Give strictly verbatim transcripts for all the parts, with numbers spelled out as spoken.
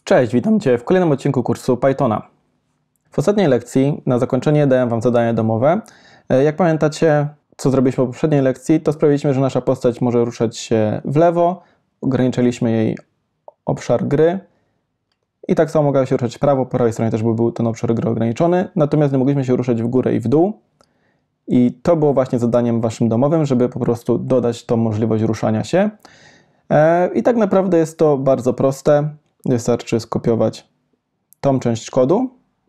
Cześć, witam Cię w kolejnym odcinku kursu Pythona. W ostatniej lekcji na zakończenie dałem Wam zadanie domowe. Jak pamiętacie, co zrobiliśmy po poprzedniej lekcji, to sprawiliśmy, że nasza postać może ruszać się w lewo, ograniczyliśmy jej obszar gry i tak samo mogła się ruszać w prawo, po prawej stronie też był ten obszar gry ograniczony, natomiast nie mogliśmy się ruszać w górę i w dół. I to było właśnie zadaniem Waszym domowym, żeby po prostu dodać tą możliwość ruszania się. I tak naprawdę jest to bardzo proste. Wystarczy skopiować tą część kodu,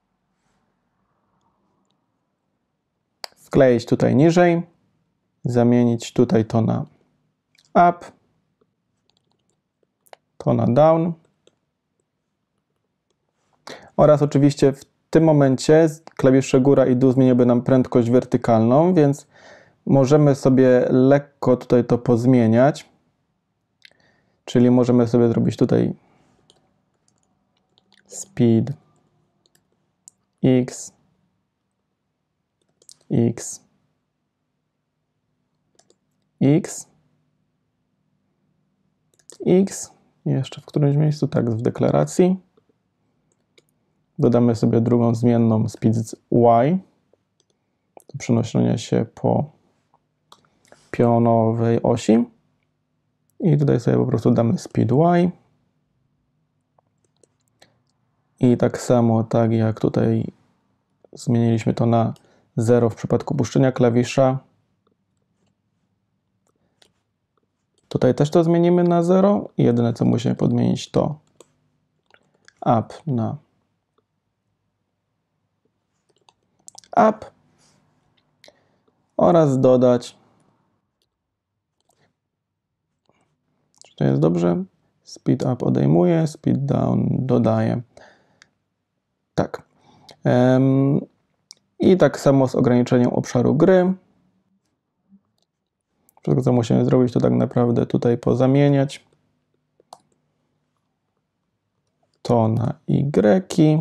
wkleić tutaj niżej, zamienić tutaj to na up, to na down oraz oczywiście w tym momencie klawisze góra i dół zmieniłyby nam prędkość wertykalną, więc możemy sobie lekko tutaj to pozmieniać, czyli możemy sobie zrobić tutaj speed x, x, x, x, jeszcze w którymś miejscu, tak, w deklaracji. Dodamy sobie drugą zmienną speed y, do przenoszenia się po pionowej osi. I tutaj sobie po prostu damy speed y. I tak samo, tak jak tutaj zmieniliśmy to na zero w przypadku puszczenia klawisza, tutaj też to zmienimy na zero i jedyne co musimy podmienić to up na up oraz dodać, czy to jest dobrze, speed up odejmuje, speed down dodaje. Tak. Um, I tak samo z ograniczeniem obszaru gry. Wszystko co musimy zrobić to tak naprawdę tutaj pozamieniać to na Y.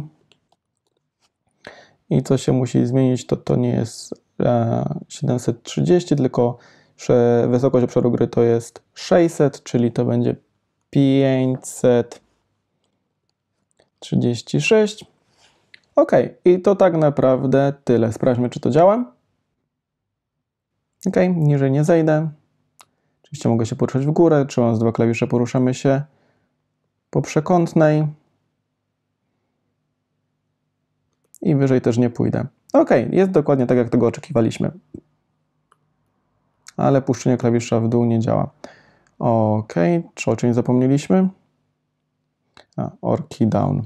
I co się musi zmienić, to to nie jest e, siedemset trzydzieści, tylko że wysokość obszaru gry to jest sześćset, czyli to będzie pięćset trzydzieści sześć. OK, i to tak naprawdę tyle. Sprawdźmy, czy to działa. OK, niżej nie zejdę. Oczywiście mogę się poruszać w górę, trzymając dwa klawisze poruszamy się po przekątnej. I wyżej też nie pójdę. OK, jest dokładnie tak, jak tego oczekiwaliśmy. Ale puszczenie klawisza w dół nie działa. OK, czy o czymś zapomnieliśmy? A, or key down.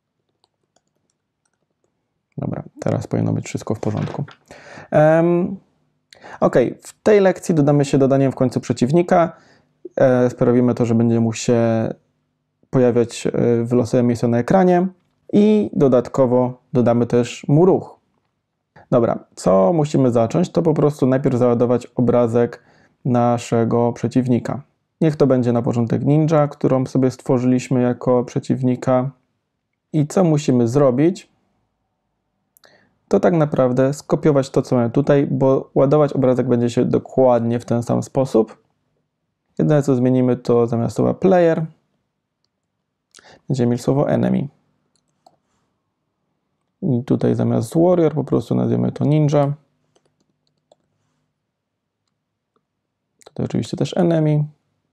Dobra, teraz powinno być wszystko w porządku. Um, OK, w tej lekcji dodamy się dodaniem w końcu przeciwnika. E, sprawimy to, że będzie mógł się pojawiać w losowym miejscu na ekranie i dodatkowo dodamy też mu ruch. Dobra, co musimy zacząć? To po prostu najpierw załadować obrazek naszego przeciwnika. Niech to będzie na początek ninja, którą sobie stworzyliśmy jako przeciwnika. I co musimy zrobić? To tak naprawdę skopiować to, co mamy tutaj, bo ładować obrazek będzie się dokładnie w ten sam sposób. Jedyne, co zmienimy, to zamiast słowa player będziemy mieli słowo enemy. I tutaj zamiast warrior po prostu nazwiemy to ninja. Tutaj oczywiście też enemy.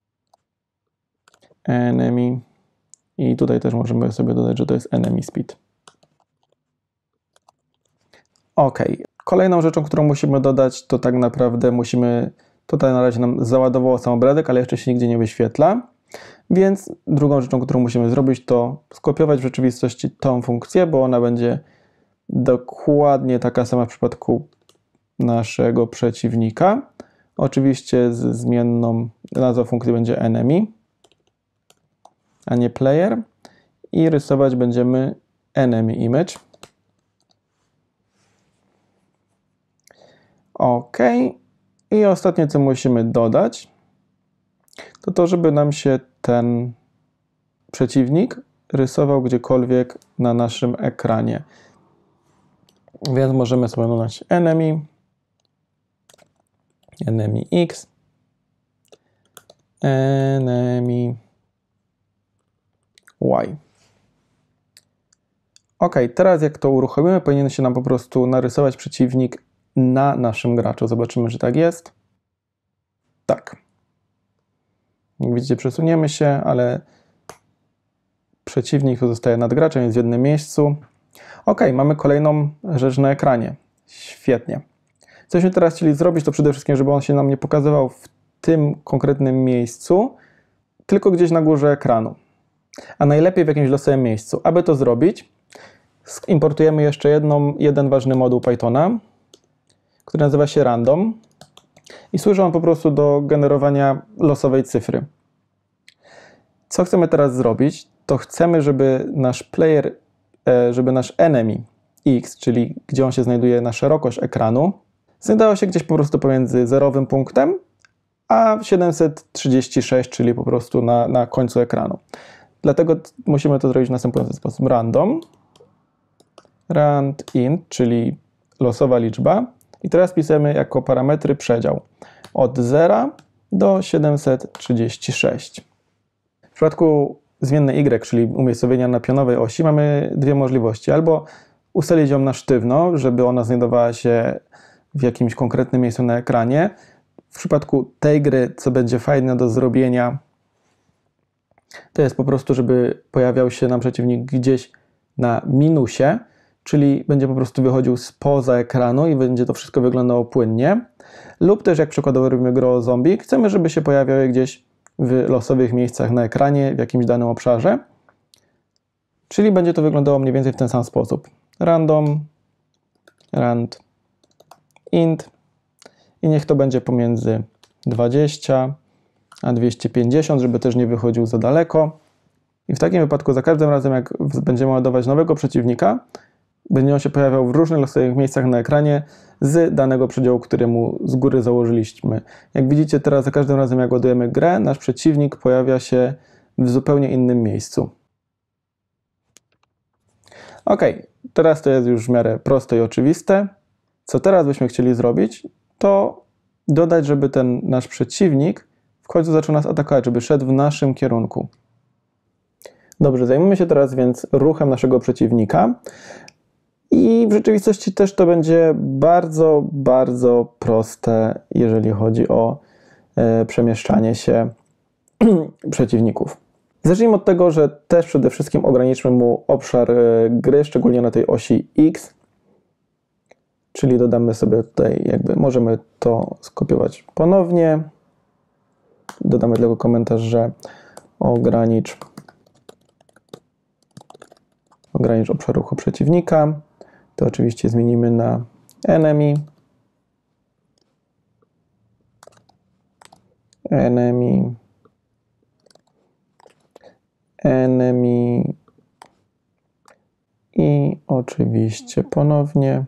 Enemy. I tutaj też możemy sobie dodać, że to jest enemy speed. OK. Kolejną rzeczą, którą musimy dodać, to tak naprawdę musimy, tutaj na razie nam załadowało sam obrazek, ale jeszcze się nigdzie nie wyświetla. Więc drugą rzeczą, którą musimy zrobić, to skopiować w rzeczywistości tą funkcję, bo ona będzie dokładnie taka sama w przypadku naszego przeciwnika. Oczywiście z zmienną, nazwa funkcji będzie enemy, a nie player. I rysować będziemy enemy image. OK. I ostatnie, co musimy dodać, to to, żeby nam się ten przeciwnik rysował gdziekolwiek na naszym ekranie. Więc możemy sobie dodać enemy, enemy x, enemy y. Ok, teraz jak to uruchomimy, powinien się nam po prostu narysować przeciwnik na naszym graczu. Zobaczymy, czy tak jest. Tak. Jak widzicie, przesuniemy się, ale przeciwnik zostaje nad graczem, jest w jednym miejscu. Ok, mamy kolejną rzecz na ekranie. Świetnie. Cośmy teraz chcieli zrobić, to przede wszystkim, żeby on się nam nie pokazywał w tym konkretnym miejscu, tylko gdzieś na górze ekranu. A najlepiej w jakimś losowym miejscu. Aby to zrobić, importujemy jeszcze jedną, jeden ważny moduł Pythona, który nazywa się random i służy on po prostu do generowania losowej cyfry. Co chcemy teraz zrobić, to chcemy, żeby nasz player, żeby nasz enemy x, czyli gdzie on się znajduje na szerokość ekranu, znajdował się gdzieś po prostu pomiędzy zerowym punktem a siedemset trzydzieści sześć, czyli po prostu na, na końcu ekranu. Dlatego musimy to zrobić w następujący sposób. Random, rand int, czyli losowa liczba. I teraz pisemy jako parametry przedział od zera do siedemset trzydzieści sześć. W przypadku zmiennej y, czyli umiejscowienia na pionowej osi, mamy dwie możliwości. Albo ustalić ją na sztywno, żeby ona znajdowała się w jakimś konkretnym miejscu na ekranie. W przypadku tej gry, co będzie fajne do zrobienia, to jest po prostu, żeby pojawiał się nam przeciwnik gdzieś na minusie, czyli będzie po prostu wychodził spoza ekranu i będzie to wszystko wyglądało płynnie. Lub też, jak przykładowo robimy grę o zombie, chcemy, żeby się pojawiały gdzieś w losowych miejscach na ekranie, w jakimś danym obszarze. Czyli będzie to wyglądało mniej więcej w ten sam sposób. Random, rand, int i niech to będzie pomiędzy dwadzieścia a dwieście pięćdziesiąt, żeby też nie wychodził za daleko. I w takim wypadku za każdym razem, jak będziemy ładować nowego przeciwnika, będzie on się pojawiał w różnych losowych miejscach na ekranie z danego przedziału, który mu z góry założyliśmy. Jak widzicie teraz, za każdym razem jak ładujemy grę, nasz przeciwnik pojawia się w zupełnie innym miejscu. Ok, teraz to jest już w miarę proste i oczywiste. Co teraz byśmy chcieli zrobić, to dodać, żeby ten nasz przeciwnik w końcu zaczął nas atakować, żeby szedł w naszym kierunku. Dobrze, zajmiemy się teraz więc ruchem naszego przeciwnika. I w rzeczywistości też to będzie bardzo, bardzo proste, jeżeli chodzi o e, przemieszczanie się przeciwników. Zacznijmy od tego, że też przede wszystkim ograniczmy mu obszar e, gry, szczególnie na tej osi X. Czyli dodamy sobie tutaj, jakby możemy to skopiować ponownie. Dodamy tylko komentarz, że ogranicz, ogranicz obszar ruchu przeciwnika. To oczywiście zmienimy na enemy. Enemy. Enemy. I oczywiście ponownie.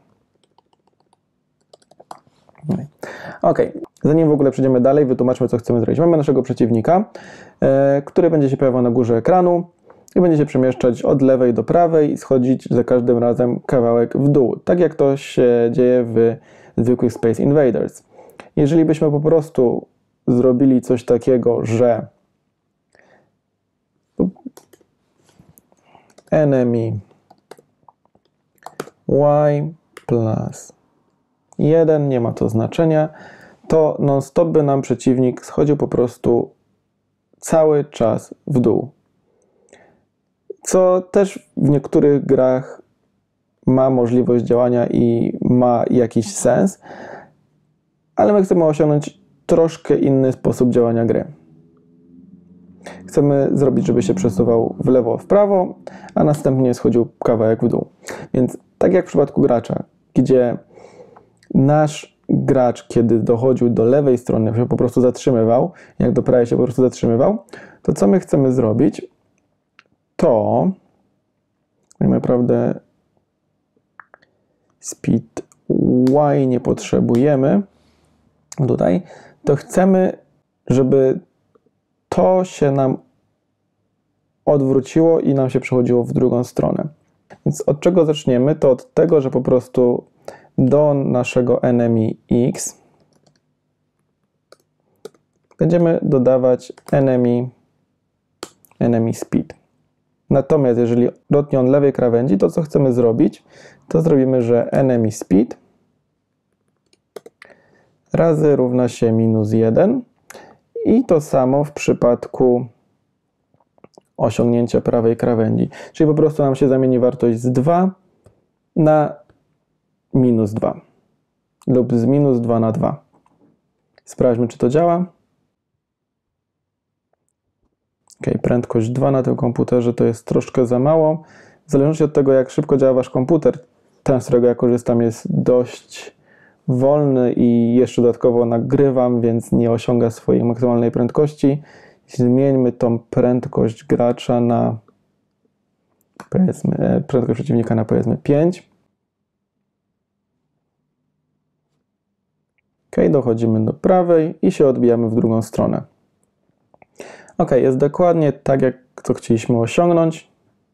Ok, zanim w ogóle przejdziemy dalej, wytłumaczmy, co chcemy zrobić. Mamy naszego przeciwnika, e, który będzie się pojawiał na górze ekranu i będzie się przemieszczać od lewej do prawej i schodzić za każdym razem kawałek w dół, tak jak to się dzieje w zwykłych Space Invaders. Jeżeli byśmy po prostu zrobili coś takiego, że enemy y plus jeden, nie ma to znaczenia, to non-stop by nam przeciwnik schodził po prostu cały czas w dół. Co też w niektórych grach ma możliwość działania i ma jakiś sens, ale my chcemy osiągnąć troszkę inny sposób działania gry. Chcemy zrobić, żeby się przesuwał w lewo, w prawo, a następnie schodził kawałek w dół. Więc tak jak w przypadku gracza, gdzie nasz gracz, kiedy dochodził do lewej strony, się po prostu zatrzymywał, jak do prawej się po prostu zatrzymywał, to co my chcemy zrobić, to tak naprawdę speed y nie potrzebujemy tutaj, to chcemy, żeby to się nam odwróciło i nam się przechodziło w drugą stronę. Więc od czego zaczniemy? To od tego, że po prostu do naszego enemy x będziemy dodawać enemy, enemy speed. Natomiast jeżeli dotknie on lewej krawędzi, to co chcemy zrobić, to zrobimy, że enemy speed razy równa się minus jeden i to samo w przypadku osiągnięcia prawej krawędzi. Czyli po prostu nam się zamieni wartość z dwa na minus dwa lub z minus dwa na dwa. Sprawdźmy, czy to działa. Ok, prędkość dwa na tym komputerze to jest troszkę za mało. W zależności od tego, jak szybko działa Wasz komputer, ten, z którego ja korzystam, jest dość wolny i jeszcze dodatkowo nagrywam, więc nie osiąga swojej maksymalnej prędkości. Zmieńmy tą prędkość gracza na, powiedzmy, prędkość przeciwnika na powiedzmy pięć. Ok, dochodzimy do prawej i się odbijamy w drugą stronę. Ok, jest dokładnie tak, jak to chcieliśmy osiągnąć,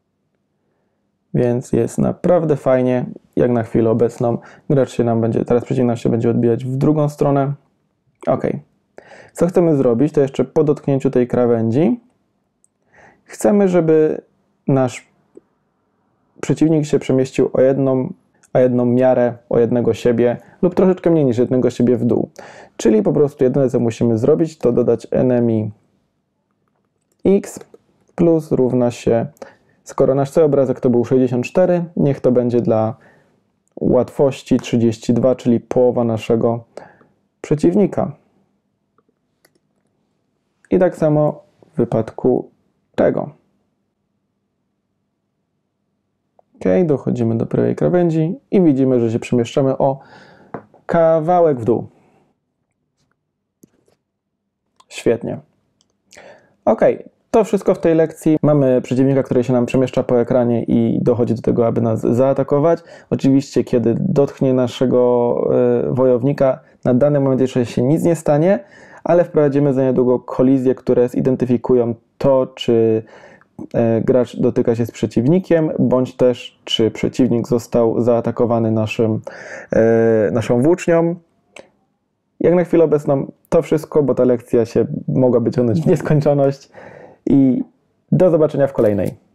więc jest naprawdę fajnie, jak na chwilę obecną. Gracz się nam będzie, teraz przeciwnik się będzie odbijać w drugą stronę. Ok. Co chcemy zrobić, to jeszcze po dotknięciu tej krawędzi chcemy, żeby nasz przeciwnik się przemieścił o jedną, o jedną miarę, o jednego siebie lub troszeczkę mniej niż jednego siebie w dół. Czyli po prostu jedyne, co musimy zrobić, to dodać enemy x plus równa się, skoro nasz cały obrazek to był sześćdziesiąt cztery, niech to będzie dla łatwości trzydzieści dwa, czyli połowa naszego przeciwnika. I tak samo w wypadku tego. Ok, dochodzimy do prawej krawędzi i widzimy, że się przemieszczamy o kawałek w dół. Świetnie. Ok, to wszystko w tej lekcji. Mamy przeciwnika, który się nam przemieszcza po ekranie i dochodzi do tego, aby nas zaatakować. Oczywiście, kiedy dotknie naszego y, wojownika, na dany moment jeszcze się nic nie stanie, ale wprowadzimy za niedługo kolizje, które zidentyfikują to, czy y, gracz dotyka się z przeciwnikiem, bądź też czy przeciwnik został zaatakowany naszym, y, naszą włócznią. Jak na chwilę obecną to wszystko, bo ta lekcja się mogła wyciągnąć w nieskończoność i do zobaczenia w kolejnej.